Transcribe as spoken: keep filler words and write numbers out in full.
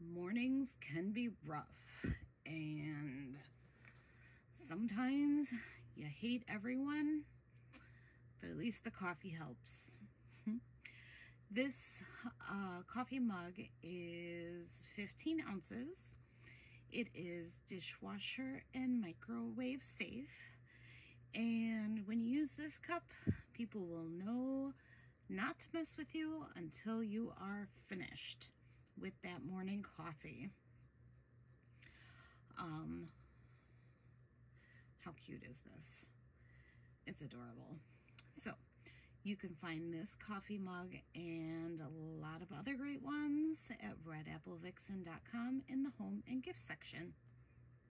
mornings can be rough, and sometimes you hate everyone, but at least the coffee helps. This uh, coffee mug is fifteen ounces. It is dishwasher and microwave safe. And when you use this cup, people will know not to mess with you until you are finished with that morning coffee. Um, how cute is this? It's adorable. So you can find this coffee mug and a lot of other great ones at red apple vixen dot com in the home and gift section.